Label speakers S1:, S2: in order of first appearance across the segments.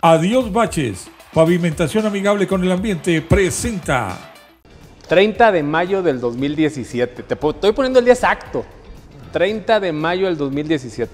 S1: Adiós Baches, pavimentación amigable con el ambiente, presenta
S2: 30 de mayo del 2017. Estoy poniendo el día exacto. 30 de mayo del 2017.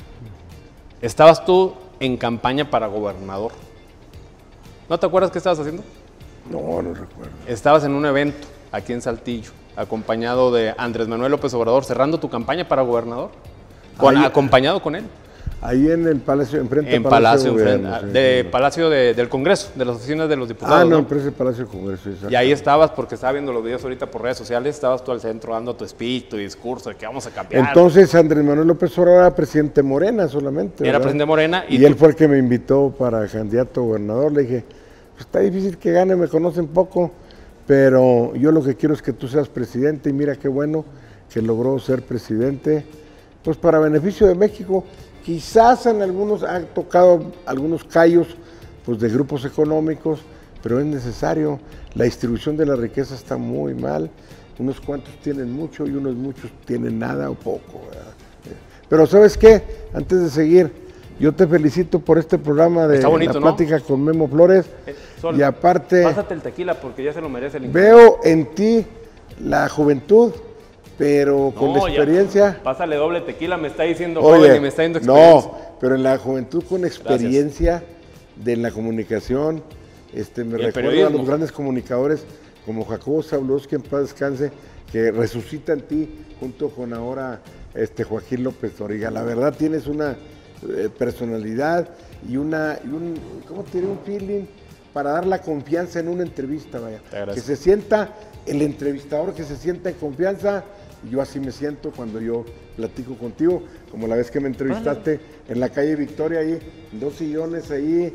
S2: Estabas tú en campaña para gobernador. ¿No te acuerdas qué estabas haciendo?
S3: No, no recuerdo.
S2: Estabas en un evento aquí en Saltillo, acompañado de Andrés Manuel López Obrador, cerrando tu campaña para gobernador. Acompañado con él.
S3: Ahí en el Palacio, enfrente
S2: en
S3: del Palacio
S2: Palacio del Congreso, de las oficinas de los diputados.
S3: No, enfrente del Palacio del Congreso.
S2: Y ahí estabas, porque estaba viendo los videos ahorita por redes sociales, estabas tú al centro dando tu speech, tu discurso de que vamos a cambiar.
S3: Entonces Andrés Manuel López Obrador era presidente Morena solamente,
S2: Era presidente Morena.
S3: Y él fue el que me invitó para candidato a gobernador. Le dije, pues está difícil que gane, me conocen poco, pero yo lo que quiero es que tú seas presidente, y mira qué bueno que logró ser presidente, pues para beneficio de México. Quizás en algunos ha tocado algunos callos pues, de grupos económicos, pero es necesario. La distribución de la riqueza está muy mal. Unos cuantos tienen mucho y unos muchos tienen nada o poco, ¿verdad? Pero ¿sabes qué? Antes de seguir, yo te felicito por este programa de
S2: bonito,
S3: La Plática, ¿no?, con Memo Flores.
S2: Sol,
S3: y aparte,
S2: pásate el tequila porque ya se lo merece el
S3: veo en ti la juventud, pero con la experiencia.
S2: Ya, pásale doble tequila, me está diciendo joven y me está dando experiencia.
S3: No, pero en la juventud con experiencia de la comunicación, me recuerdo a los grandes comunicadores como Jacobo Zabludowski, en paz descanse, que resucita en ti junto con ahora Joaquín López Dóriga. La verdad tienes una personalidad y ¿cómo te diré? Un feeling para dar la confianza en una entrevista, vaya. Que se sienta el entrevistador, que se sienta en confianza. Y yo así me siento cuando yo platico contigo, como la vez que me entrevistaste en la calle Victoria, ahí, en 2 sillones ahí,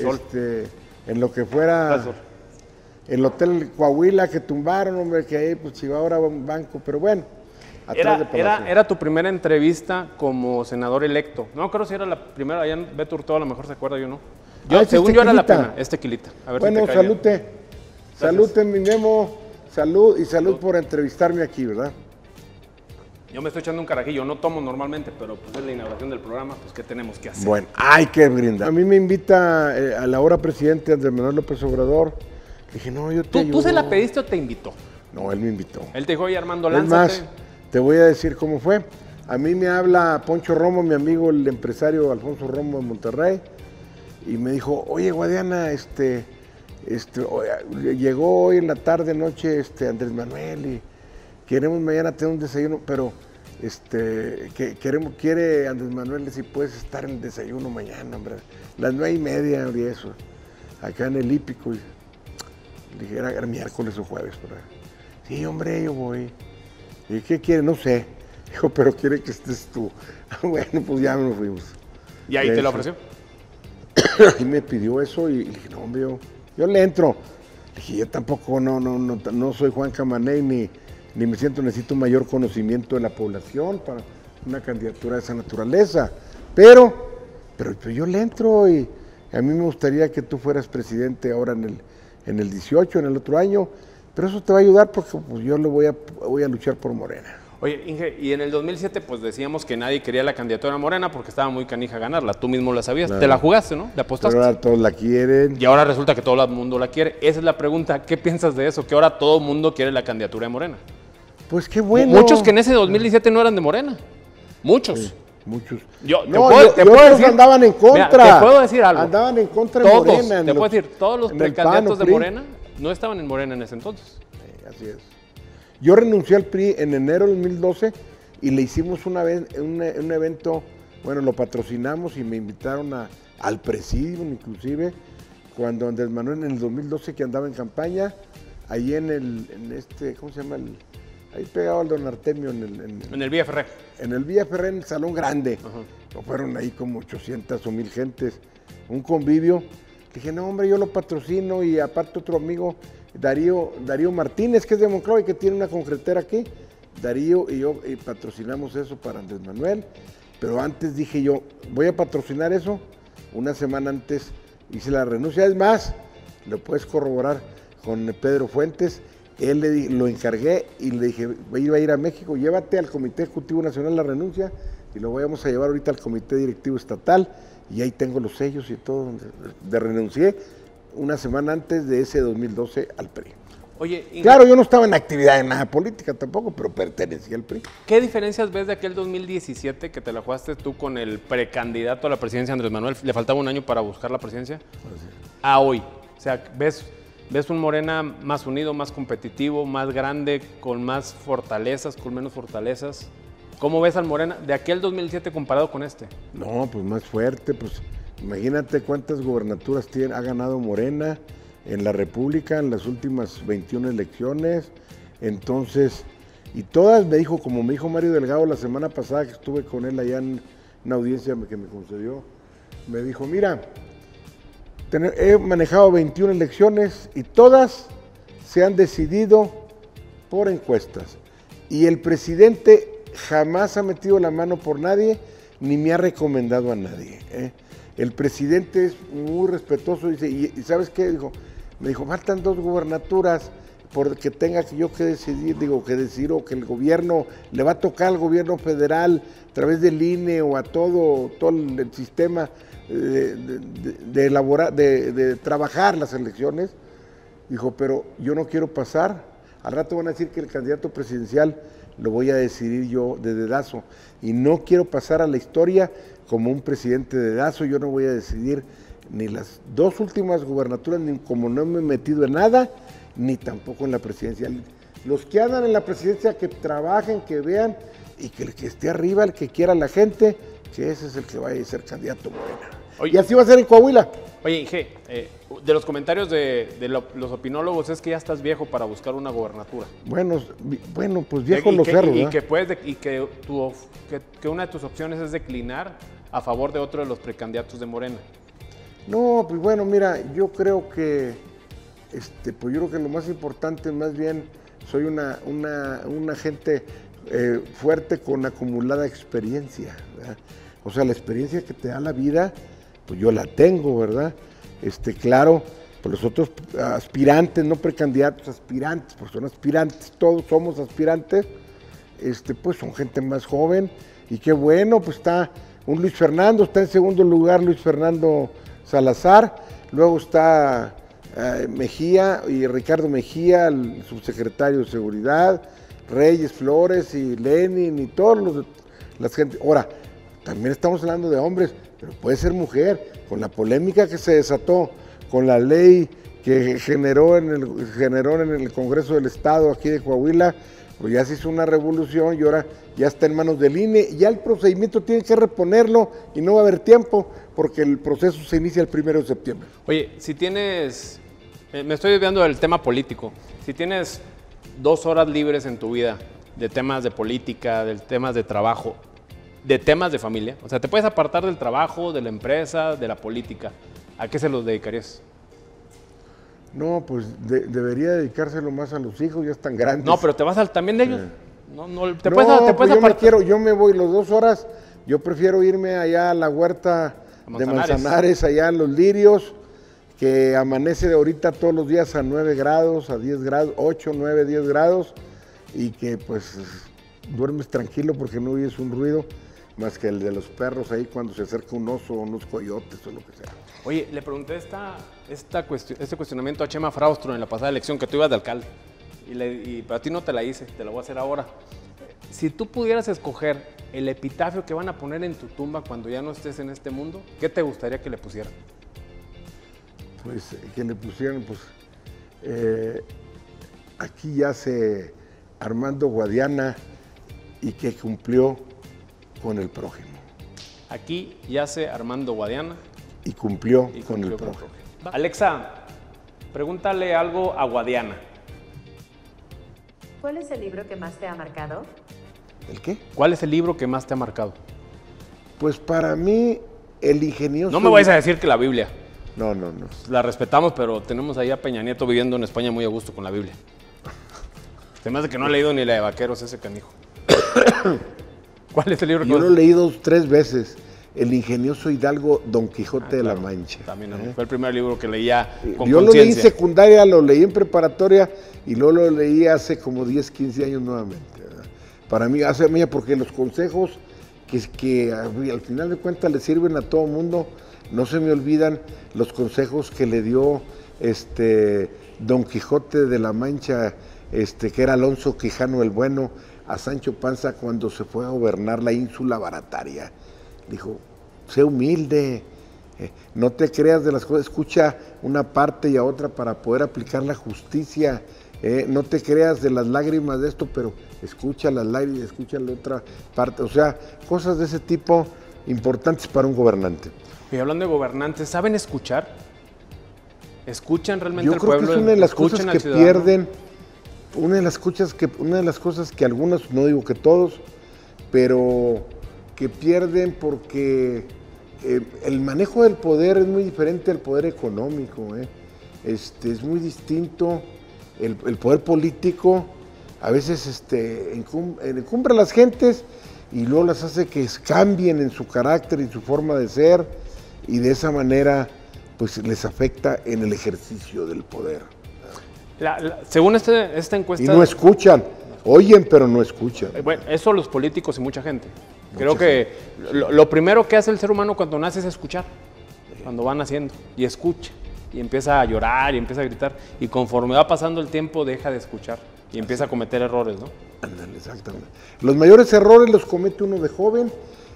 S3: en lo que fuera el Hotel Coahuila que tumbaron, hombre, que ahí pues iba ahora a un banco, pero bueno.
S2: Era tu primera entrevista como senador electo. No creo si era la primera, allá en Beto Hurtado a lo mejor se acuerda, yo no. Según yo era la primera, tequilita. A ver
S3: bueno,
S2: si te
S3: salute. Salute, mi Memo. Salud y salud por entrevistarme aquí, ¿verdad?
S2: Yo me estoy echando un carajillo, no tomo normalmente, pero pues es la inauguración del programa, pues ¿qué tenemos que hacer?
S3: Bueno, hay que brindar. A mí me invita a la hora presidente Andrés Manuel López Obrador. Le dije, no, yo te ayudo.
S2: ¿Tú se la pediste o te invitó?
S3: No, él me invitó.
S2: Él te dijo, oye, Armando, lánzate.
S3: Es más, te voy a decir cómo fue. A mí me habla Poncho Romo, mi amigo, el empresario Alfonso Romo de Monterrey, y me dijo, oye, Guadiana, llegó hoy en la tarde, noche, Andrés Manuel, y queremos mañana tener un desayuno, pero quiere Andrés Manuel si puedes estar en el desayuno mañana, hombre, las 9:30 y eso, acá en el Hípico. Y le dije, era miércoles o jueves, ¿verdad? Sí, hombre, yo voy. Y ¿qué quiere? No sé. Dijo, pero quiere que estés tú. Bueno, pues ya nos fuimos.
S2: ¿Y ahí te lo ofreció?
S3: Y me pidió eso y dije, no, hombre, yo le entro. Le dije, yo tampoco, no soy Juan Camaney, ni me necesito mayor conocimiento de la población para una candidatura de esa naturaleza. Pero yo le entro y a mí me gustaría que tú fueras presidente ahora en el 18, en el otro año, pero eso te va a ayudar porque pues, yo voy a luchar por Morena.
S2: Oye, Inge, y en el 2007 pues decíamos que nadie quería la candidatura a Morena porque estaba muy canija ganarla, tú mismo la sabías, claro. Te la jugaste, ¿no? Le apostaste.
S3: Pero ahora todos la quieren.
S2: Y ahora resulta que todo el mundo la quiere. Esa es la pregunta, ¿qué piensas de eso? Que ahora todo el mundo quiere la candidatura de Morena.
S3: Pues qué bueno.
S2: Muchos que en ese 2017 no eran de Morena. Muchos.
S3: Sí, muchos.
S2: Te puedo decir,
S3: andaban en contra.
S2: Mira, te puedo decir algo.
S3: Andaban en contra de Morena.
S2: Te puedo decir, todos los precandidatos de Morena no estaban en Morena en ese entonces.
S3: Sí, así es. Yo renuncié al PRI en enero del 2012 y le hicimos un evento, bueno, lo patrocinamos y me invitaron al presidio inclusive, cuando Andrés Manuel en el 2012 que andaba en campaña, ahí ¿cómo se llama? Ahí pegado al Don Artemio.
S2: En el Villa Ferré.
S3: En el Villa Ferré, en el Salón Grande. No fueron ahí como 800 o 1000 gentes, un convivio. Dije, no, hombre, yo lo patrocino y aparte otro amigo, Darío Martínez, que es de Monclova y que tiene una concretera aquí. Darío y yo patrocinamos eso para Andrés Manuel, pero antes dije yo, voy a patrocinar eso. Una semana antes hice la renuncia. Es más, lo puedes corroborar con Pedro Fuentes. Él lo encargué y le dije, iba a ir a México, llévate al Comité Ejecutivo Nacional la renuncia y lo vamos a llevar ahorita al Comité Directivo Estatal y ahí tengo los sellos y todo, de renuncié una semana antes de ese 2012 al PRI.
S2: Oye,
S3: claro, yo no estaba en actividad en nada política tampoco, pero pertenecía al PRI.
S2: ¿Qué diferencias ves de aquel 2017 que te la jugaste tú con el precandidato a la presidencia, Andrés Manuel? ¿Le faltaba un año para buscar la presidencia? A hoy. O sea, ¿ves un Morena más unido, más competitivo, más grande, con más fortalezas, con menos fortalezas? ¿Cómo ves al Morena de aquel 2017 comparado con este?
S3: No, pues más fuerte, pues imagínate cuántas gubernaturas ha ganado Morena en la República en las últimas 21 elecciones. Entonces, y todas me dijo, como me dijo Mario Delgado la semana pasada que estuve con él allá en una audiencia que me concedió, me dijo, mira, he manejado 21 elecciones y todas se han decidido por encuestas. Y el presidente jamás ha metido la mano por nadie, ni me ha recomendado a nadie. El presidente es muy respetuoso, dice, ¿y sabes qué? Me dijo, faltan 2 gubernaturas porque tenga yo que decidir, o que el gobierno, le va a tocar al gobierno federal a través del INE o a todo el sistema de trabajar las elecciones. Dijo, pero yo no quiero pasar, al rato van a decir que el candidato presidencial lo voy a decidir yo de dedazo, y no quiero pasar a la historia como un presidente de dedazo. Yo no voy a decidir ni las 2 últimas gubernaturas, ni como no me he metido en nada, ni tampoco en la presidencia. Los que andan en la presidencia, que trabajen, que vean, y que el que esté arriba, el que quiera la gente, que ese es el que vaya a ser candidato Morena. Oye, y así va a ser en Coahuila.
S2: Oye, Inge, de los comentarios de los opinólogos es que ya estás viejo para buscar una gobernatura.
S3: Bueno, pues viejo los cerros,
S2: y que una de tus opciones es declinar a favor de otro de los precandidatos de Morena.
S3: No, pues bueno, mira, yo creo que lo más importante, más bien, soy una gente fuerte con acumulada experiencia, ¿verdad? O sea, la experiencia que te da la vida, pues yo la tengo, ¿verdad? Claro, pues los otros aspirantes, no precandidatos, aspirantes, pues son aspirantes, todos somos aspirantes, pues son gente más joven, y qué bueno, pues está un Luis Fernando, está en segundo lugar Luis Fernando Salazar, luego está Mejía y Ricardo Mejía, el subsecretario de Seguridad, Reyes Flores y Lenin y todos las gente. Ahora, también estamos hablando de hombres, pero puede ser mujer, con la polémica que se desató, con la ley que generó en el Congreso del Estado aquí de Coahuila, pues ya se hizo una revolución y ahora ya está en manos del INE, ya el procedimiento tiene que reponerlo y no va a haber tiempo porque el proceso se inicia el 1 de septiembre.
S2: Oye, si tienes, me estoy desviando del tema político, si tienes 2 horas libres en tu vida de temas de política, de temas de trabajo, de temas de familia, o sea, te puedes apartar del trabajo, de la empresa, de la política, ¿a qué se los dedicarías?
S3: No, pues debería dedicárselo más a los hijos, ya están grandes.
S2: No, pero te vas también de ellos. Te
S3: puedes apartar. Yo me voy las 2 horas, yo prefiero irme allá a la huerta de Manzanares, allá en Los Lirios, que amanece de ahorita todos los días a 9 grados, a 10 grados, 8, 9, 10 grados, y que pues duermes tranquilo porque no oyes un ruido más que el de los perros ahí cuando se acerca un oso o unos coyotes o lo que sea.
S2: Oye, le pregunté este cuestionamiento a Chema Fraustro en la pasada elección, que tú ibas de alcalde, y para ti no te la hice, te la voy a hacer ahora. Si tú pudieras escoger el epitafio que van a poner en tu tumba cuando ya no estés en este mundo, ¿qué te gustaría que le pusieran?
S3: Pues que le pusieran, pues, aquí yace Armando Guadiana y que cumplió con el prójimo.
S2: Aquí yace Armando Guadiana.
S3: Y cumplió con el prójimo.
S2: Alexa, pregúntale algo a Guadiana.
S4: ¿Cuál es el libro que más te ha marcado?
S3: ¿El qué?
S2: ¿Cuál es el libro que más te ha marcado?
S3: Pues para mí, el ingenioso...
S2: No me vayas a decir que la Biblia.
S3: No.
S2: La respetamos, pero tenemos ahí a Peña Nieto viviendo en España muy a gusto con la Biblia. Se me hace que no ha leído ni la de Vaqueros ese canijo. ¿Cuál es el libro que
S3: Yo lo he leído 3 veces. El ingenioso hidalgo Don Quijote de la Mancha.
S2: También fue el primer libro que leía con
S3: Yo lo leí en secundaria, lo leí en preparatoria y luego lo leí hace como 10, 15 años nuevamente, ¿verdad? Para mí, porque los consejos que al final de cuentas le sirven a todo mundo. No se me olvidan los consejos que le dio Don Quijote de la Mancha, que era Alonso Quijano el Bueno, a Sancho Panza cuando se fue a gobernar la ínsula Barataria. Dijo, sé humilde, no te creas de las cosas, escucha una parte y a otra para poder aplicar la justicia. No te creas de las lágrimas de esto, pero escucha las lágrimas, escucha la otra parte. O sea, cosas de ese tipo importantes para un gobernante.
S2: Y hablando de gobernantes, ¿saben escuchar? ¿Escuchan realmente al
S3: pueblo? Yo creo que es una de las cosas que pierden, una de las cosas que algunos, no digo que todos, pero que pierden porque el manejo del poder es muy diferente al poder económico. Es muy distinto. El poder político a veces encumbra a las gentes y luego las hace que cambien en su carácter y su forma de ser, y de esa manera pues les afecta en el ejercicio del poder.
S2: Según esta encuesta...
S3: Y no escuchan, oyen pero no escuchan.
S2: Bueno, eso los políticos y mucha gente. Creo que lo primero que hace el ser humano cuando nace es escuchar, cuando va naciendo, y escucha. Y empieza a llorar y empieza a gritar, y conforme va pasando el tiempo deja de escuchar y empieza a cometer errores, ¿no?
S3: Ándale, exactamente. Los mayores errores los comete uno de joven,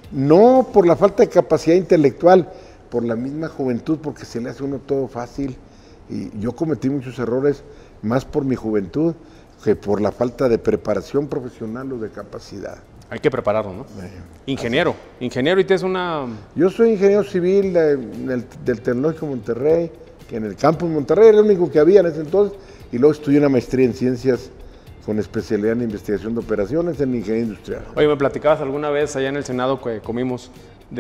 S3: no por la falta de capacidad intelectual, por la misma juventud, porque se le hace a uno todo fácil. Y yo cometí muchos errores más por mi juventud que por la falta de preparación profesional o de capacidad.
S2: Hay que prepararlo, ¿no? Ingeniero y tienes una...
S3: Yo soy ingeniero civil del Tecnológico Monterrey, que en el campus Monterrey era el único que había en ese entonces, y luego estudié una maestría en ciencias con especialidad en investigación de operaciones en ingeniería industrial.
S2: Oye, me platicabas alguna vez allá en el Senado que comimos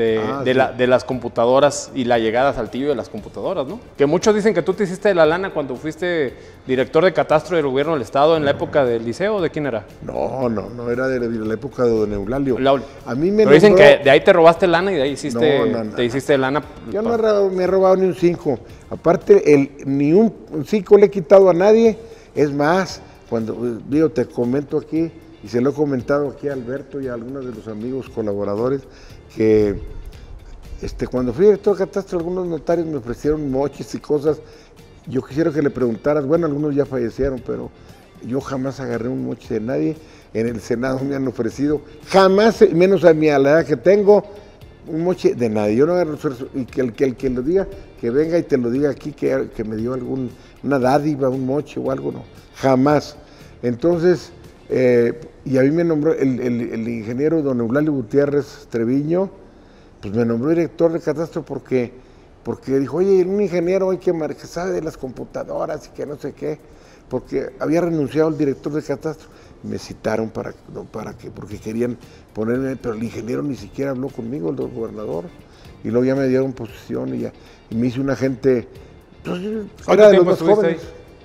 S2: de las computadoras y la llegada a Saltillo de las computadoras, ¿no? Que muchos dicen que tú te hiciste de la lana cuando fuiste director de catastro del gobierno del estado en la época del liceo. ¿De quién era?
S3: No, era de la época de don Eulalio.
S2: A mí me dicen que de ahí te robaste lana y de ahí te hiciste de lana.
S3: Yo no me he robado ni un 5. Aparte, ni un 5 le he quitado a nadie. Es más, cuando te comento aquí, y se lo he comentado aquí a Alberto y a algunos de los amigos colaboradores, que cuando fui director de catastro, algunos notarios me ofrecieron moches y cosas. Yo quisiera que le preguntaras, bueno, algunos ya fallecieron, pero yo jamás agarré un moche de nadie. En el Senado me han ofrecido, jamás, menos a la edad que tengo, un moche de nadie. Yo no agarro, y que el que lo diga, que venga y te lo diga aquí, que me dio una dádiva, un moche o algo, no, jamás. Entonces, y a mí me nombró el ingeniero don Eulalio Gutiérrez Treviño, pues me nombró director de catastro porque dijo, oye, un ingeniero que sabe de las computadoras y que no sé qué, porque había renunciado el director de catastro. Me citaron porque querían ponerme, pero el ingeniero ni siquiera habló conmigo, el gobernador, y luego ya me dieron posición y me hice un agente, pues, era de los más jóvenes.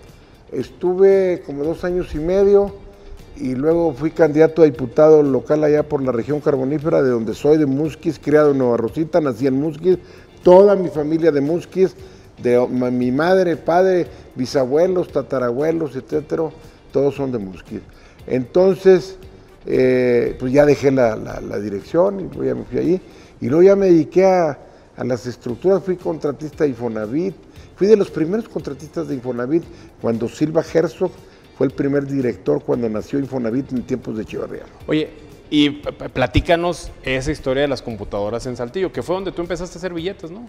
S3: Estuve como 2 años y medio, y luego fui candidato a diputado local allá por la región carbonífera, de donde soy, de Musquis, criado en Nueva Rosita, nací en Musquis, toda mi familia de Musquis, de mi madre, padre, bisabuelos, tatarabuelos, etcétera, todos son de Musquis. Entonces, pues ya dejé la dirección y luego ya me fui allí, y luego ya me dediqué a las estructuras, fui contratista de Infonavit, fui de los primeros contratistas de Infonavit cuando Silva Herzog fue el primer director cuando nació Infonavit en tiempos de Echeverría.
S2: Oye, y platícanos esa historia de las computadoras en Saltillo, que fue donde tú empezaste a hacer billetes, ¿no?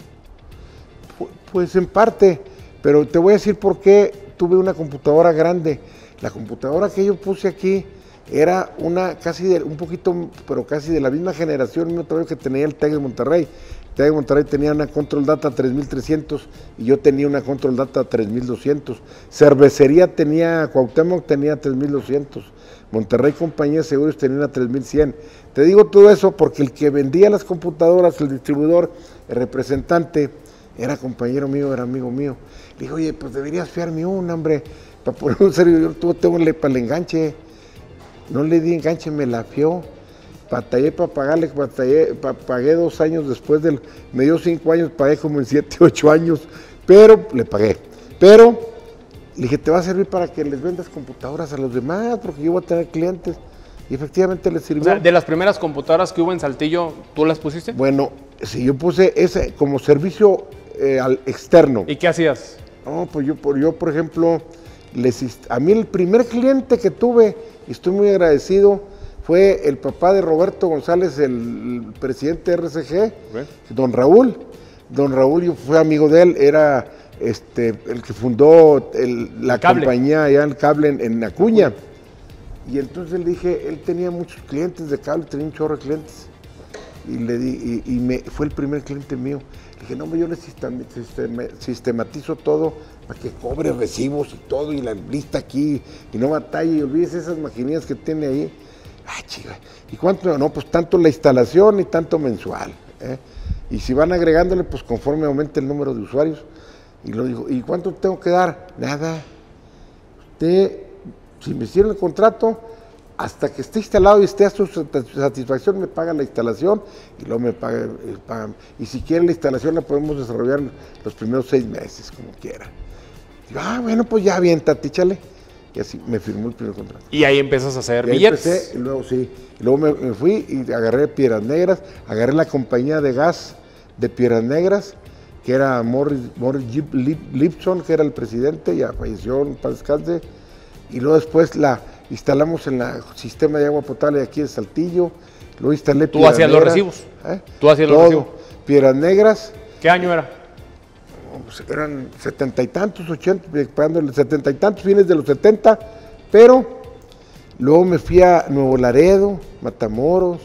S3: Pues en parte, pero te voy a decir por qué tuve una computadora grande. La computadora que yo puse aquí era un poquito, pero casi de la misma generación, mismo tamaño que tenía el TEC de Monterrey. El TEC de Monterrey tenía una Control Data 3300 y yo tenía una Control Data 3200. Cervecería Cuauhtémoc tenía 3200. Monterrey Compañía de Seguros tenía una 3100. Te digo todo eso porque el que vendía las computadoras, el distribuidor, el representante, era compañero mío, era amigo mío. Le dije, oye, pues deberías fiarme una, hombre, para poner un servidor, tengo para el enganche. No le di enganche, me la fió. Batallé para pagarle, pagué 2 años después me dio 5 años, pagué como en 7, 8 años, pero le pagué. Pero le dije, te va a servir para que les vendas computadoras a los demás, porque yo voy a tener clientes. Y efectivamente les sirvió.
S2: O sea, de las primeras computadoras que hubo en Saltillo, ¿tú las pusiste?
S3: Bueno, sí, yo puse ese como servicio externo.
S2: ¿Y qué hacías?
S3: No, pues yo por ejemplo, a mí el primer cliente que tuve, y estoy muy agradecido, fue el papá de Roberto González, el presidente de RCG, don Raúl. Don Raúl, yo fui amigo de él, era el que fundó la compañía allá, el cable en Acuña. Y entonces le dije, él tenía muchos clientes de cable, tenía un chorro de clientes. Y le di, fue el primer cliente mío. Le dije, no, yo le sistematizo todo para que cobre recibos y todo, y la lista aquí, y no batalle, y olvídese esas maquinillas que tiene ahí. Ah, chica, ¿y cuánto? No, pues tanto la instalación y tanto mensual. Y si van agregándole, pues conforme aumente el número de usuarios. Y lo dijo, ¿y cuánto tengo que dar? Nada. Si me hicieron el contrato, hasta que esté instalado y esté a su satisfacción, me pagan la instalación y luego me pagan. Y si quieren la instalación, la podemos desarrollar los primeros 6 meses, como quiera. Digo, bueno, pues ya, aviéntate, chale. Y así me firmó el primer contrato.
S2: Y ahí empiezas a hacer billetes.
S3: Empecé, y luego sí. Y luego me fui y agarré Piedras Negras, agarré la compañía de gas de Piedras Negras, que era Morris Lipson, que era el presidente, ya falleció, en paz descanse. Y luego después la instalamos en el sistema de agua potable de aquí de Saltillo. Luego instalé
S2: ¿Tú hacías los recibos? ¿Tú hacías los recibos?
S3: Piedras Negras.
S2: ¿Qué año era?
S3: Pues eran 70 y tantos, 80, pagando 70 y tantos, fines de los 70, pero luego me fui a Nuevo Laredo, Matamoros,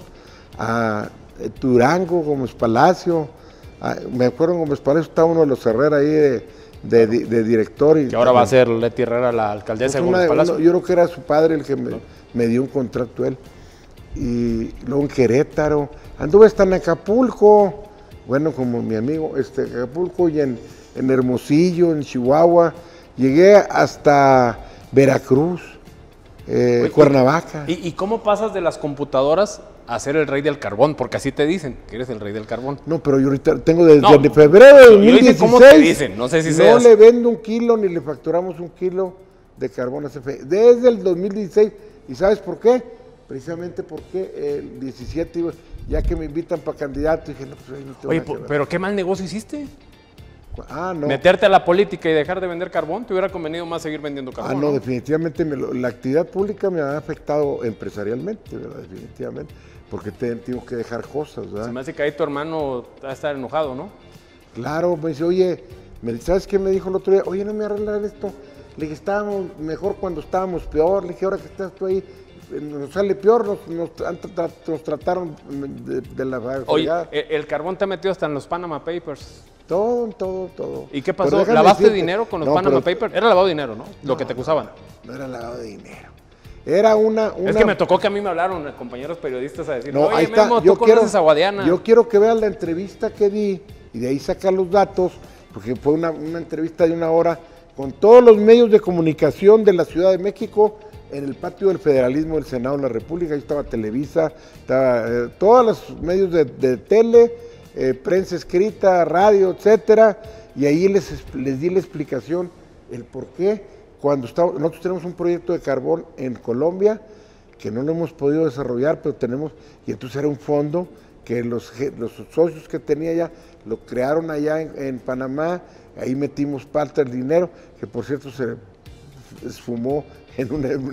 S3: a Durango, Gómez Palacio. Me acuerdo en Gómez Palacio estaba uno de los Herrera ahí de director.
S2: Que ahora va a ser Leti Herrera la alcaldesa de Gómez Palacio.
S3: Yo creo que era su padre el que me dio un contrato él. Y luego en Querétaro, anduve hasta en Acapulco, bueno, como mi amigo, Acapulco, y en Hermosillo, en Chihuahua, llegué hasta Veracruz, Cuernavaca.
S2: ¿Y cómo pasas de las computadoras a ser el rey del carbón? Porque así te dicen, que eres el rey del carbón.
S3: No, pero yo ahorita tengo desde febrero de 2016.
S2: ¿Cómo te dicen? No sé si seas.
S3: No le vendo 1 kilo ni le facturamos 1 kilo de carbón a CFE. Desde el 2016. ¿Y sabes por qué? Precisamente porque el 17, ya que me invitan para candidato, dije, no, pues ahí no tengo.
S2: Oye, pero ¿qué mal negocio hiciste?
S3: No.
S2: Meterte a la política y dejar de vender carbón, ¿te hubiera convenido más seguir vendiendo carbón?
S3: No, definitivamente la actividad pública me ha afectado empresarialmente, ¿verdad? Definitivamente, porque tengo que dejar cosas, ¿verdad?
S2: Se me hace que ahí tu hermano va a estar enojado, ¿no?
S3: Claro, me dice, oye, ¿sabes qué me dijo el otro día? Oye, no me arreglan esto. Le dije, estábamos mejor cuando estábamos peor. Le dije, ahora que estás tú ahí, nos sale peor, nos trataron de la fregada.
S2: Oye, el carbón te ha metido hasta en los Panama Papers.
S3: Todo.
S2: ¿Y qué pasó? ¿Lavaste dinero con los Panama Papers? Era lavado de dinero, ¿no? Lo que te acusaban.
S3: No era lavado de dinero. Era una...
S2: Es que me tocó que a mí me hablaron compañeros periodistas a decir,
S3: no,
S2: oye, Memo, tú conoces a Guadiana.
S3: Yo quiero que veas la entrevista que di y de ahí sacar los datos, porque fue una entrevista de 1 hora con todos los medios de comunicación de la Ciudad de México en el patio del Federalismo del Senado de la República. Ahí estaba Televisa, estaba todos los medios de tele, prensa escrita, radio, etcétera, y ahí les di la explicación, el por qué, nosotros tenemos un proyecto de carbón en Colombia, que no lo hemos podido desarrollar, pero tenemos, y entonces era un fondo que los socios que tenía allá, lo crearon allá en Panamá, ahí metimos parte del dinero, que por cierto se esfumó en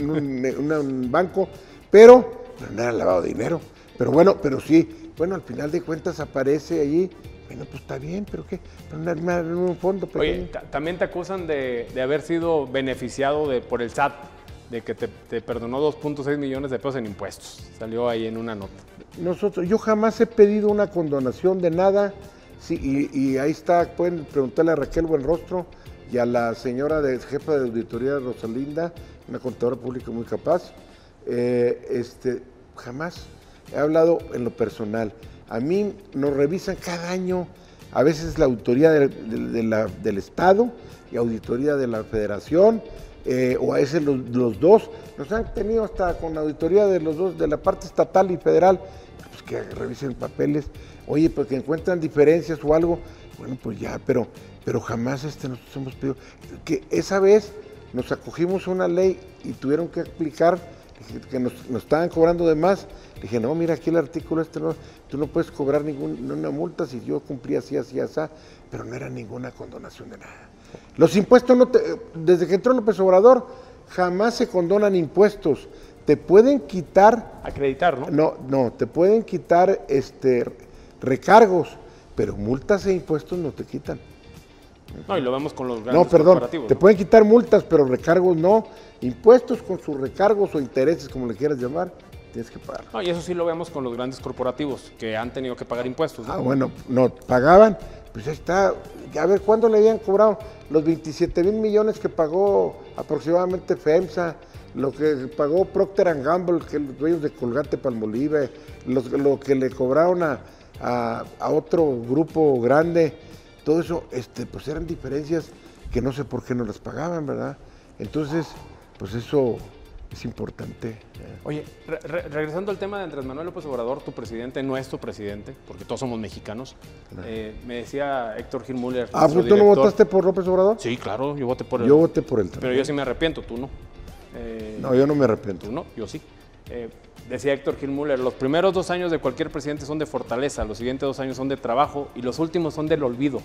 S3: un banco, pero no era lavado de dinero, pero sí, al final de cuentas aparece allí, bueno, pues está bien, pero ¿qué? En un fondo pequeño.
S2: Oye, también te acusan de haber sido beneficiado por el SAT, de que te perdonó 2.6 millones de pesos en impuestos, salió ahí en una nota.
S3: Yo jamás he pedido una condonación de nada, sí, y ahí está, pueden preguntarle a Raquel Buenrostro y a la señora jefa de auditoría Rosalinda, una contadora pública muy capaz, jamás he hablado en lo personal. A mí nos revisan cada año, a veces la auditoría del Estado y auditoría de la Federación, o a veces los dos. Nos han tenido hasta con la auditoría de los dos, de la parte estatal y federal, pues que revisen papeles. Oye, porque encuentran diferencias o algo, bueno, pues ya, pero jamás nosotros hemos pedido. Que esa vez nos acogimos a una ley y tuvieron que aplicar que nos estaban cobrando de más. Le dije, no, mira, aquí el artículo no, tú no puedes cobrar ninguna multa si yo cumplía así, pero no era ninguna condonación de nada. Los impuestos, desde que entró López Obrador, jamás se condonan impuestos. Te pueden quitar...
S2: Acreditar, ¿no?
S3: No, te pueden quitar recargos, pero multas e impuestos no te quitan.
S2: No, y lo vemos con los grandes
S3: corporativos. Te pueden quitar multas, pero recargos no. Impuestos con sus recargos o intereses, como le quieras llamar, tienes que pagar.
S2: No, y eso sí lo vemos con los grandes corporativos, que han tenido que pagar impuestos, ¿no?
S3: Ah, bueno, no, pagaban, pues ahí está. A ver, ¿cuándo le habían cobrado? Los 27,000 millones que pagó aproximadamente FEMSA, lo que pagó Procter & Gamble, que los dueños de Colgate-Palmolive, lo que le cobraron a otro grupo grande, todo eso, pues eran diferencias que no sé por qué no las pagaban, ¿verdad? Entonces, pues eso es importante.
S2: Oye, regresando al tema de Andrés Manuel López Obrador, tu presidente, nuestro presidente, porque todos somos mexicanos, me decía Héctor Gil Müller.
S3: Ah, ¿tú no votaste por López Obrador?
S2: Sí, claro, yo voté por él.
S3: Yo voté por él también.
S2: Pero yo sí me arrepiento, tú no.
S3: No, yo no me arrepiento.
S2: Tú no, yo sí. Decía Héctor Gil Müller, los primeros 2 años de cualquier presidente son de fortaleza, los siguientes 2 años son de trabajo y los últimos son del olvido.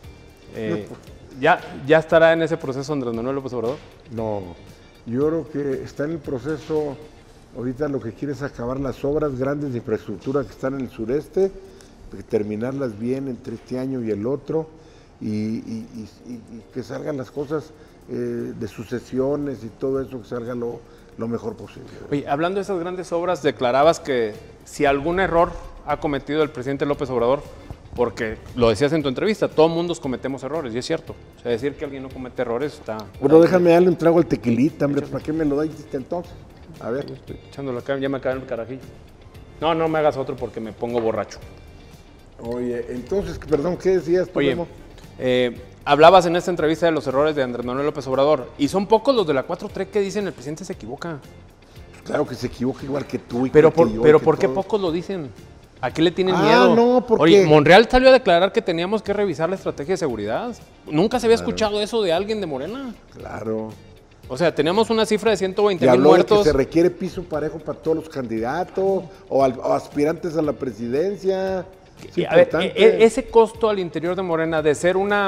S2: ¿Ya estará en ese proceso Andrés Manuel López Obrador?
S3: No, yo creo que está en el proceso, ahorita lo que quiere es acabar las obras grandes de infraestructura que están en el sureste, terminarlas bien entre este año y el otro, y que salgan las cosas de sucesiones y todo eso, que salga lo mejor posible.
S2: Oye, hablando de esas grandes obras, declarabas que si algún error ha cometido el presidente López Obrador, porque lo decías en tu entrevista, todos mundos cometemos errores, y es cierto. O sea, decir que alguien no comete errores está...
S3: Bueno, déjame darle un trago al tequilita, hombre, ¿para qué me lo diste entonces? A ver.
S2: Estoy echándolo acá, ya me acaba el carajillo. No me hagas otro porque me pongo borracho.
S3: Oye, entonces, perdón, ¿qué decías tú?
S2: Oye, hablabas en esta entrevista de los errores de Andrés Manuel López Obrador, y son pocos los de la 4T que dicen el presidente se equivoca.
S3: Claro que se equivoca igual que tú y
S2: pero ¿por qué pocos lo dicen? ¿A qué le tienen miedo?
S3: No, porque...
S2: Oye, Monreal salió a declarar que teníamos que revisar la estrategia de seguridad. Nunca se había escuchado eso de alguien de Morena.
S3: Claro.
S2: O sea, teníamos una cifra de 120,000
S3: habló
S2: muertos.
S3: De que se requiere piso parejo para todos los candidatos o aspirantes a la presidencia.
S2: A ver, ese costo al interior de Morena de ser un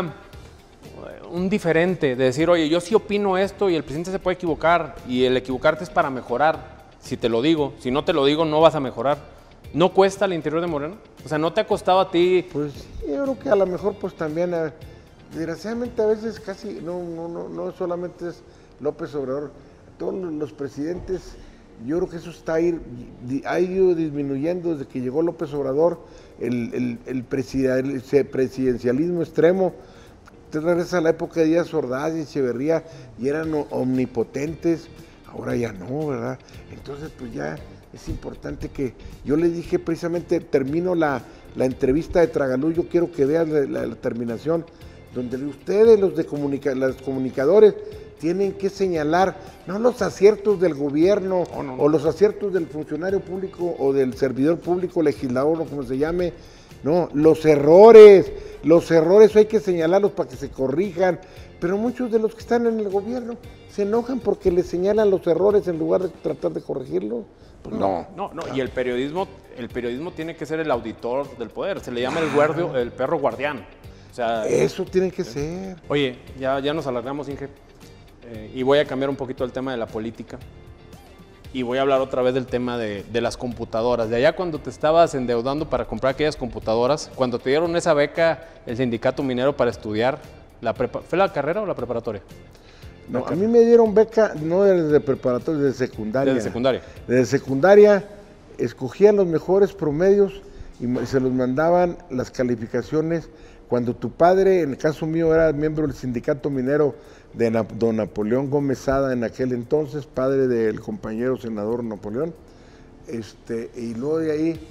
S2: diferente, de decir, oye, yo sí opino esto y el presidente se puede equivocar y el equivocarte es para mejorar, si te lo digo. Si no te lo digo, no vas a mejorar. ¿No cuesta al interior de Morena? O sea, ¿no te ha costado a ti?
S3: Pues yo creo que a lo mejor pues también, desgraciadamente a veces casi, no solamente es López Obrador, todos los presidentes, yo creo que eso ha ido disminuyendo desde que llegó López Obrador, el presidencialismo extremo. Te regresas a la época de Díaz Ordaz y Echeverría y eran omnipotentes, ahora ya no, ¿verdad? Entonces pues ya... Es importante que, yo le dije precisamente, termino la entrevista de Tragaluz, yo quiero que vean la terminación, donde ustedes, los comunicadores, tienen que señalar, no los aciertos del gobierno, o los aciertos del funcionario público, o del servidor público, legislador, o como se llame, no, los errores hay que señalarlos para que se corrijan, pero muchos de los que están en el gobierno se enojan porque les señalan los errores en lugar de tratar de corregirlos. Pues no.
S2: Y el periodismo tiene que ser el auditor del poder, se le llama el perro guardián. O sea,
S3: eso tiene que ser.
S2: Oye, ya nos alargamos, Inge, y voy a cambiar un poquito el tema de la política y voy a hablar otra vez del tema de las computadoras. De allá cuando te estabas endeudando para comprar aquellas computadoras, cuando te dieron esa beca el sindicato minero para estudiar, ¿fue la carrera o la preparatoria?
S3: No, a mí me dieron beca, no desde preparatoria, desde secundaria.
S2: ¿Desde secundaria?
S3: Desde secundaria, escogían los mejores promedios y se los mandaban las calificaciones. Cuando tu padre, en el caso mío, era miembro del sindicato minero de don Napoleón Gómez Sada, en aquel entonces, padre del compañero senador Napoleón, y luego de ahí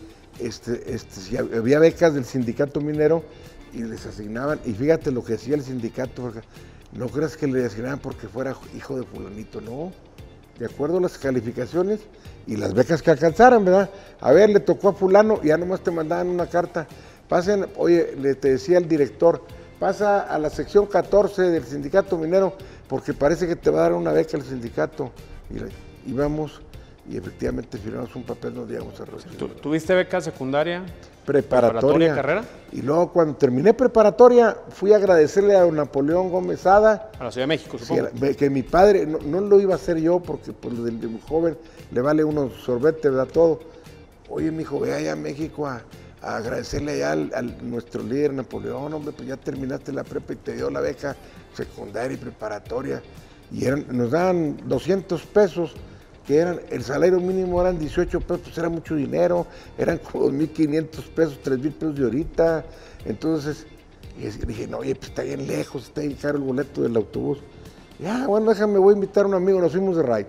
S3: había becas del sindicato minero y les asignaban, y fíjate lo que decía el sindicato, no creas que le asignaban porque fuera hijo de fulanito, no, de acuerdo a las calificaciones y las becas que alcanzaran, ¿verdad? A ver, le tocó a fulano y ya nomás te mandaban una carta, pasen, oye, te decía el director, pasa a la sección 14 del sindicato minero porque parece que te va a dar una beca el sindicato. Y íbamos y efectivamente firmamos un papel donde íbamos a recibir.
S2: ¿Tuviste beca secundaria?
S3: Preparatoria.
S2: ¿Carrera?
S3: Y luego cuando terminé preparatoria, fui a agradecerle a don Napoleón Gómez Ada.
S2: A la Ciudad de México, supongo.
S3: Sí, que mi padre, no lo iba a hacer yo, porque pues, de muy joven le vale unos sorbetes, da todo. Oye, mijo, ve allá a México a agradecerle allá al nuestro líder Napoleón, hombre, pues ya terminaste la prepa y te dio la beca secundaria y preparatoria. Y nos daban 200 pesos, que eran, el salario mínimo eran 18 pesos, pues era mucho dinero, eran como 2.500 pesos, 3.000 pesos de ahorita. Entonces, dije, no, oye, pues está bien lejos, está bien caro el boleto del autobús. Ya, bueno, déjame, voy a invitar a un amigo, nos fuimos de ride.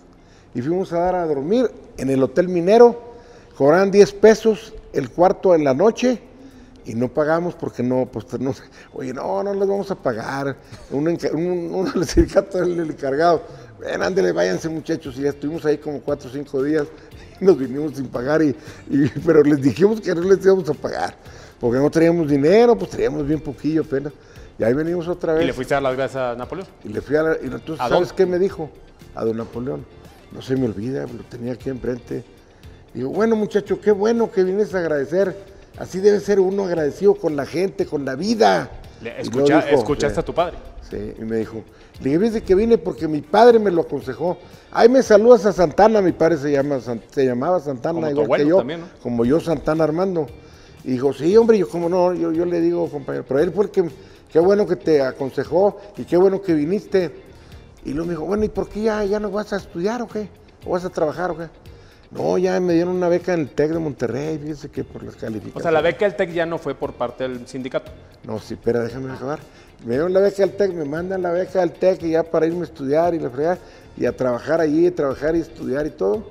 S3: Y fuimos a dar a dormir en el Hotel Minero, cobraban 10 pesos el cuarto en la noche, y no pagamos porque no, pues no, oye, no les vamos a pagar. Un sindicato del encargado, ven, ándele, váyanse muchachos, y ya estuvimos ahí como 4 o 5 días, y nos vinimos sin pagar, pero les dijimos que no les íbamos a pagar, porque no teníamos dinero, pues teníamos bien poquillo apenas, y ahí venimos otra vez.
S2: ¿Y le fuiste a dar las gracias a Napoleón?
S3: Y le fui y entonces, ¿sabes qué me dijo? A don Napoleón, no se me olvida, lo tenía aquí enfrente. Digo, bueno muchacho, qué bueno que vienes a agradecer. Así debe ser uno agradecido con la gente, con la vida.
S2: ¿Escuchaste a tu padre?
S3: Sí, y me dijo, le dije, ¿viste que vine? Porque mi padre me lo aconsejó. Ahí me saludas a Santana, mi padre se llamaba Santana,
S2: como
S3: igual
S2: abuelo
S3: que yo,
S2: también, ¿no?
S3: como yo, Santana Armando. Y dijo, sí, hombre, yo como no, yo le digo, compañero, pero él fue el que, qué bueno que te aconsejó y qué bueno que viniste. Y luego me dijo, bueno, ¿y por qué ya no vas a estudiar o qué? ¿O vas a trabajar o qué? No, ya me dieron una beca en el TEC de Monterrey, fíjense que por las calificaciones.
S2: O sea, la beca del TEC ya no fue por parte del sindicato.
S3: No, sí, espera, déjame acabar. Me dieron la beca del TEC, me mandan la beca del TEC y ya para irme a estudiar y la fregada, y a trabajar allí, trabajar y estudiar y todo.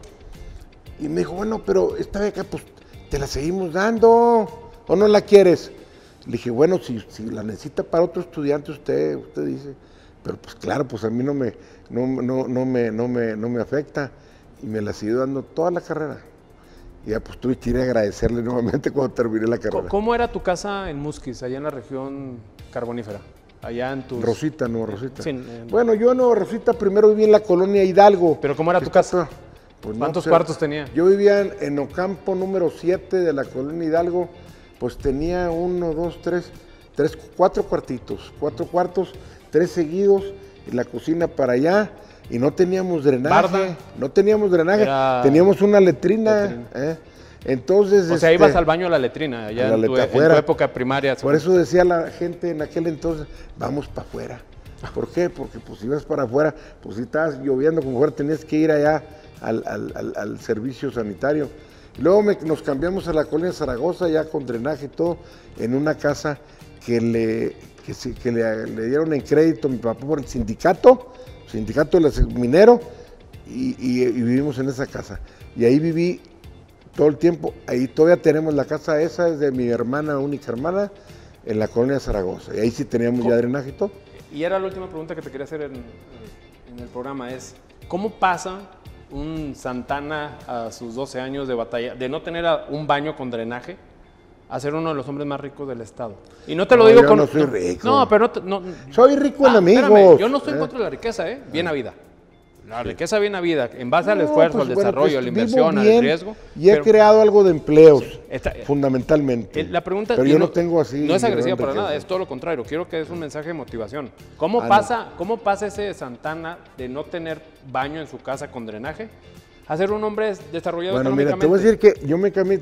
S3: Y me dijo, bueno, pero esta beca, pues, te la seguimos dando, ¿o no la quieres? Le dije, bueno, si la necesita para otro estudiante, usted dice. Pero pues claro, pues a mí no me afecta. Y me la siguió dando toda la carrera. Y ya pues tuve que ir a agradecerle nuevamente cuando terminé la carrera.
S2: ¿Cómo era tu casa en Musquis, allá en la región carbonífera? Allá en tus...
S3: Rosita, Nueva Rosita.
S2: Sí,
S3: Bueno, yo en Nueva Rosita primero viví en la colonia Hidalgo.
S2: ¿Pero cómo era tu casa?
S3: Pues
S2: ¿Cuántos cuartos tenía?
S3: Yo vivía en Ocampo número 7 de la colonia Hidalgo. Pues tenía 4 cuartitos. 4 cuartos, 3 seguidos, y la cocina para allá. Y no teníamos drenaje.
S2: ¿Barda?
S3: No teníamos drenaje. Teníamos una letrina. Entonces,
S2: o sea, ibas al baño a la letrina, allá en tu época primaria.
S3: Por eso decía la gente en aquel entonces, vamos para afuera. ¿Por qué? Porque pues si ibas para afuera, pues si estabas lloviendo como fuera, tenías que ir allá al servicio sanitario. Y luego nos cambiamos a la colonia Zaragoza, ya con drenaje y todo, en una casa que le dieron en crédito a mi papá por el sindicato minero, y vivimos en esa casa. Y ahí viví todo el tiempo. Ahí todavía tenemos la casa esa, es de mi única hermana, en la colonia Zaragoza. Y ahí sí teníamos ya drenaje y todo.
S2: Y era la última pregunta que te quería hacer en el programa, es ¿cómo pasa un Santana a sus 12 años de batalla, de no tener un baño con drenaje, a ser uno de los hombres más ricos del estado? Y no te lo digo
S3: yo no soy rico.
S2: No, pero
S3: soy rico en amigos.
S2: Espérame, yo no estoy en contra de la riqueza, bien habida. La riqueza bien habida, en base al esfuerzo, al desarrollo, a la inversión, al riesgo.
S3: Y he creado algo de empleos, fundamentalmente.
S2: La pregunta,
S3: pero yo no tengo así.
S2: No es agresiva para nada, es todo lo contrario. Quiero que es un mensaje de motivación. ¿Cómo pasa ese Santana de no tener baño en su casa con drenaje a ser un hombre desarrollado económicamente?
S3: Bueno, mira, te voy a decir que yo me cambié,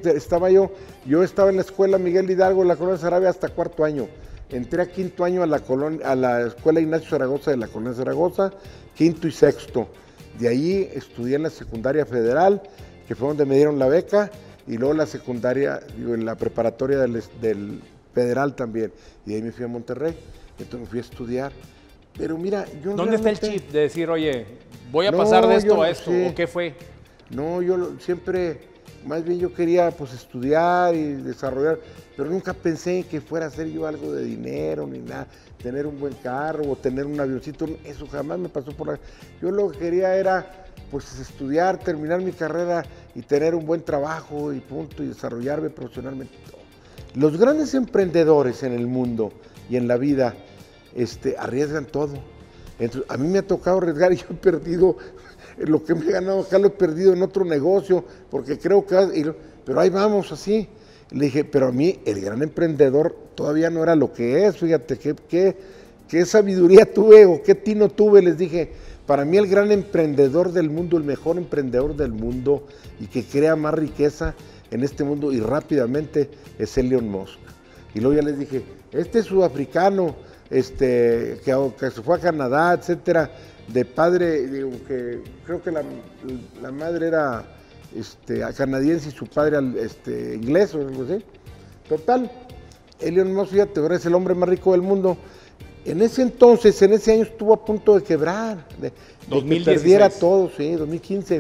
S3: yo estaba en la escuela Miguel Hidalgo, en la colonia Sarabia, hasta 4º año. Entré a 5º año a la escuela Ignacio Zaragoza de la colonia Zaragoza, 5º y 6º. De ahí estudié en la secundaria federal, que fue donde me dieron la beca, y luego la secundaria, en la preparatoria del federal también. Y de ahí me fui a Monterrey, entonces me fui a estudiar. Pero mira, yo
S2: ¿Dónde está el chip de decir, oye, voy a pasar de esto a esto, o qué fue?
S3: No, yo siempre, más bien yo quería pues estudiar y desarrollar, pero nunca pensé en que fuera a hacer yo algo de dinero ni nada, tener un buen carro o tener un avioncito, eso jamás me pasó por la... Yo lo que quería era pues estudiar, terminar mi carrera y tener un buen trabajo y punto, y desarrollarme profesionalmente. Los grandes emprendedores en el mundo y en la vida arriesgan todo. Entonces, a mí me ha tocado arriesgar y yo he perdido lo que me he ganado acá lo he perdido en otro negocio, porque creo que... Pero ahí vamos así. Le dije, pero a mí el gran emprendedor todavía no era lo que es, fíjate, qué sabiduría tuve o qué tino tuve, les dije, para mí el gran emprendedor del mundo, el mejor emprendedor del mundo y que crea más riqueza en este mundo y rápidamente es Elon Musk. Y luego ya les dije, este sudafricano, que se fue a Canadá, etcétera, de padre, digo, que creo que la madre era canadiense y su padre inglés o algo así. Total, Elon Musk, fíjate, ahora es el hombre más rico del mundo. En ese entonces, en ese año estuvo a punto de quebrar, de que perdiera todo, sí, 2015.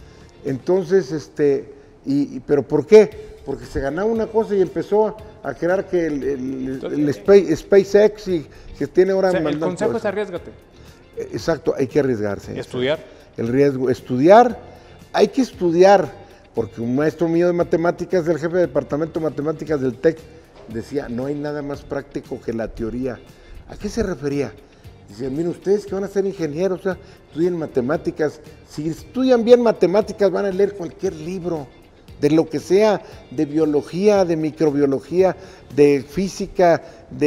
S3: Entonces, ¿pero por qué? Porque se ganaba una cosa y empezó a crear que el SpaceX y que tiene ahora...
S2: O sea, el consejo es arriesgate.
S3: Exacto, hay que arriesgarse.
S2: ¿Estudiar?
S3: El riesgo, estudiar, hay que estudiar, porque un maestro mío de matemáticas, el jefe de departamento de matemáticas del TEC, decía, no hay nada más práctico que la teoría. ¿A qué se refería? Dice, miren, ustedes que van a ser ingenieros, o sea, estudien matemáticas. Si estudian bien matemáticas, van a leer cualquier libro, de lo que sea, de biología, de microbiología, de física,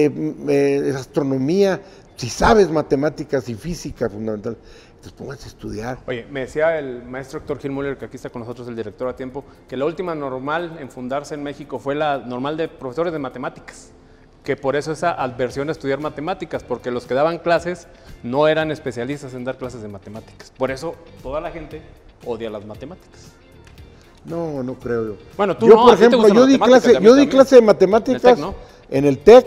S3: de astronomía. Si sabes matemáticas y física, fundamental, entonces pónganse a estudiar.
S2: Oye, me decía el maestro Héctor Gil Müller, que aquí está con nosotros, el director a tiempo, que la última normal en fundarse en México fue la normal de profesores de matemáticas, que por eso esa adversión a estudiar matemáticas, porque los que daban clases no eran especialistas en dar clases de matemáticas. Por eso toda la gente odia las matemáticas.
S3: No, no creo yo.
S2: Bueno, tú
S3: yo,
S2: no,
S3: por ejemplo, yo di clase de matemáticas en el TEC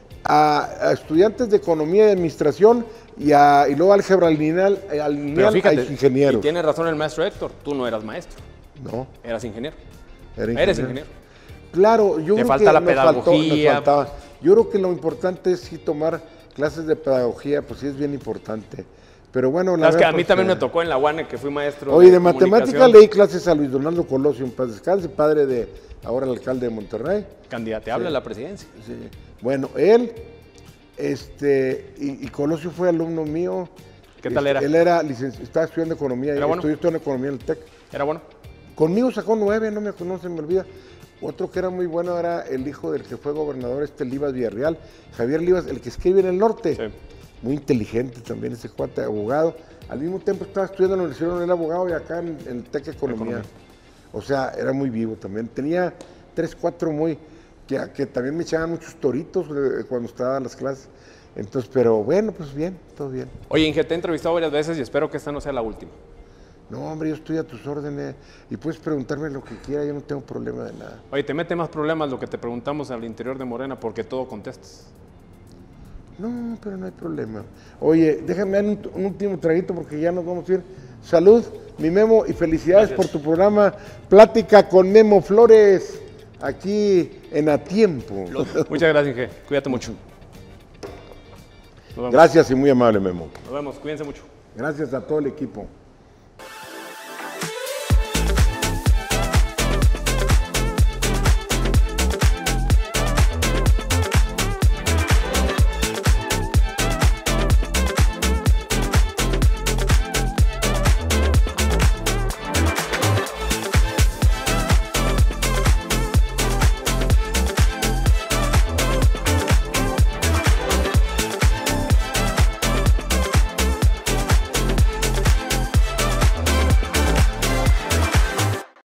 S3: a estudiantes de economía y administración y luego álgebra lineal
S2: fíjate,
S3: a ingenieros.
S2: Y tiene razón el maestro Héctor, tú no eras maestro.
S3: No.
S2: Eras ingeniero.
S3: Eres
S2: ingeniero.
S3: Claro, yo
S2: Te
S3: creo
S2: falta
S3: que
S2: la pedagogía.
S3: Yo creo que lo importante es sí tomar clases de pedagogía, pues sí es bien importante. Pero bueno,
S2: la verdad, que a mí también me tocó en la UANE, que fui maestro.
S3: Oye, de matemáticas leí clases a Luis Donaldo Colosio, en paz descanse, padre de ahora el alcalde de Monterrey.
S2: Candidateable a la presidencia.
S3: Sí. Bueno, él, y Colosio fue alumno mío.
S2: ¿Qué tal era?
S3: Él era estaba estudiando economía.
S2: ¿Era bueno?
S3: Estudió estudiando economía en el TEC.
S2: ¿Era bueno?
S3: Conmigo sacó 9, no se me olvida. Otro que era muy bueno era el hijo del que fue gobernador, Livas Villarreal, Javier Livas, el que escribe en el norte. Sí. Muy inteligente también ese cuate, abogado. Al mismo tiempo estaba estudiando en la universidad, era abogado y acá en el TEC Economía. O sea, era muy vivo también. Tenía 3, 4 que también me echaban muchos toritos cuando estaba en las clases. Entonces, pero bueno, pues bien, todo bien.
S2: Oye, Inge, te he entrevistado varias veces y espero que esta no sea la última.
S3: No, hombre, yo estoy a tus órdenes y puedes preguntarme lo que quieras, yo no tengo problema de nada.
S2: Oye, te mete más problemas lo que te preguntamos al interior de Morena porque todo contestas.
S3: No, pero no hay problema. Oye, déjame dar un último traguito porque ya nos vamos a ir. Salud, mi Memo, y felicidades por tu programa Plática con Memo Flores, aquí en A Tiempo.
S2: Muchas gracias, Inge. Cuídate mucho.
S3: Gracias y muy amable, Memo.
S2: Nos vemos, cuídense mucho.
S3: Gracias a todo el equipo.